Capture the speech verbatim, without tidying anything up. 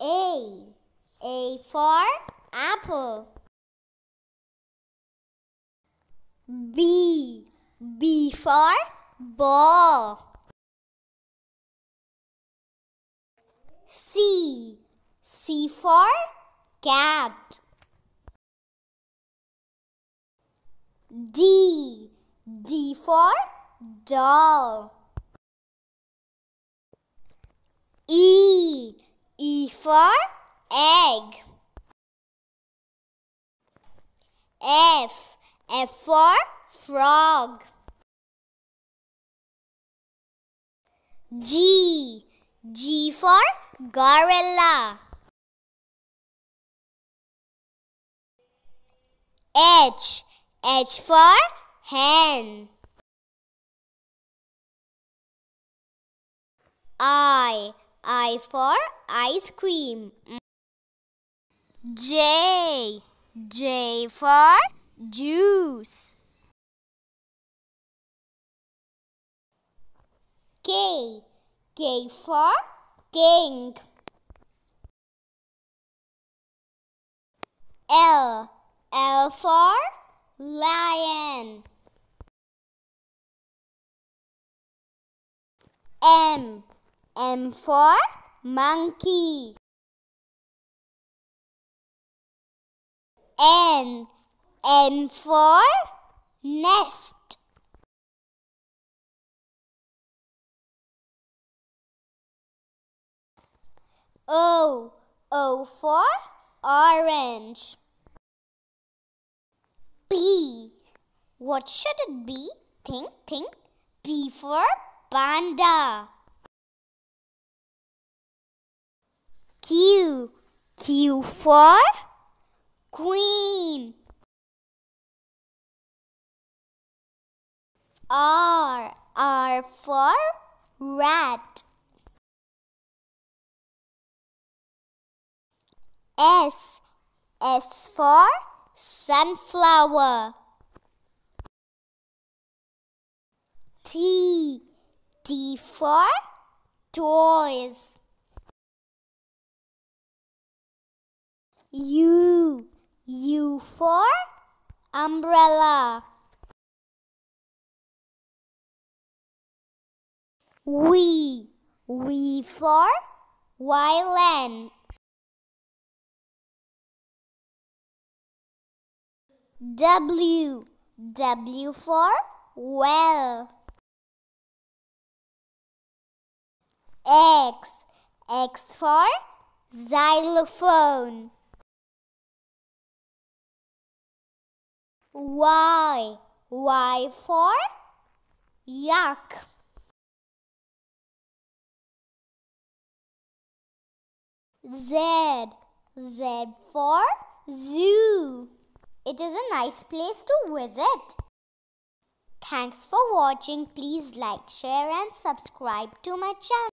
A. A for apple. B. B for ball. C. C for cat. D. D for doll. E. E for egg. F. F for frog. G. G for gorilla. H. H for hen. I. I for ice cream. J. J for juice. K. K for king. L. L for lion. M. M for monkey. N. N for nest. O. O for orange. P. What should it be? Think, think. P for panda. Q. Q for queen. R. R for rat. S. S for sunflower. T. T for toys. U. U for umbrella. V. V for violin. W. W for well. X. X for xylophone. Y. Y for yak. Z. Z for zoo. It is a nice place to visit. Thanks for watching. Please like, share and subscribe to my channel.